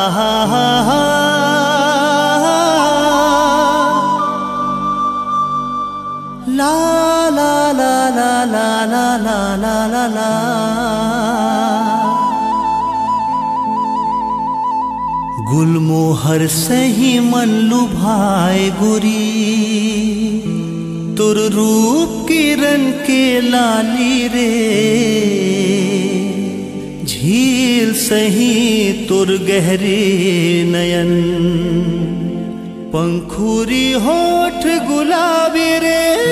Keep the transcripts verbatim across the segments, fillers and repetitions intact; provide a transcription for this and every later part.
ला ला ला ला ला ला ला ला ला ला। गुलमोहर सही मन लुभाए गोरी, तुर रूप किरण के लाली रे। झील सही तुर गहरे नयन, पंखुरी होठ गुलाबी रे।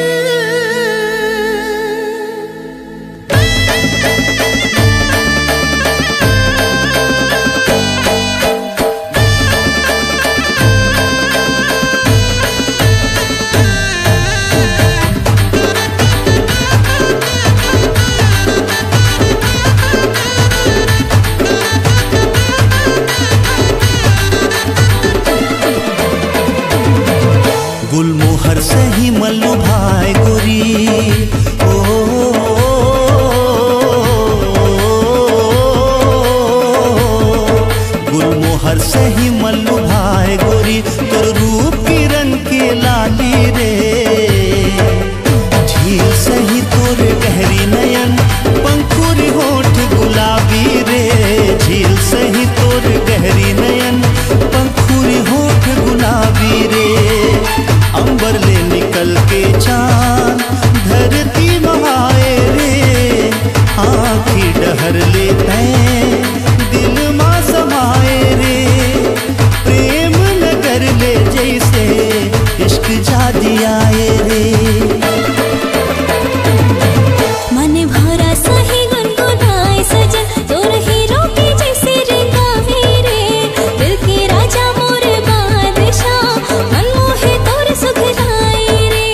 गुलमोहर सही मल्लू भाई गोरी, ओ, ओ, ओ, गुलमोहर सही मल्लू भाई गोरी, तोर रूप किरण के लाली रे। झील सही तोर गहरी नयन, पंखुरी होठ गुलाबी रे। झील सही तोर गहरी नयन, पंखुरी होठ गुलाबी रे। अंबर ले निकल के चांद धरती महाए रे। आँखी डहर लेते दिल माँ समाए रे। प्रेम नगर ले जैसे इश्क जादी आए रे। मन भरा सही गुनगुनाए सजन, तोर हीरो के जैसे रे गावे रे। दिल के राजा मोर बादशाह, मन मोहे तोर सुखदाई रे।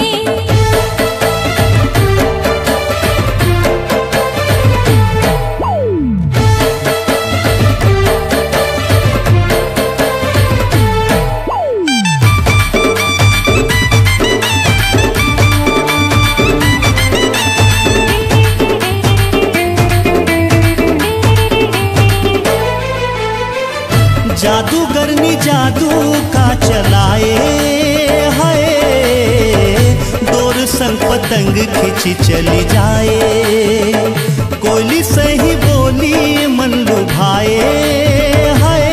जादूगरनी जादू का चलाए है, डोर संग पतंग खिंची चली जाए। कोयली सही बोली मन लुभाए है,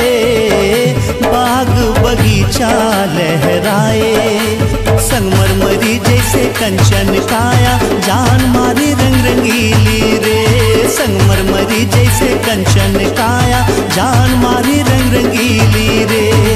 बाग बगीचा लहराए। संगमरमरी जैसे कंचन काया, जान मारी रंग रंगीली रे। संगमरमरी जैसे कंचन काया, जान मारी रंग रंगीली रे।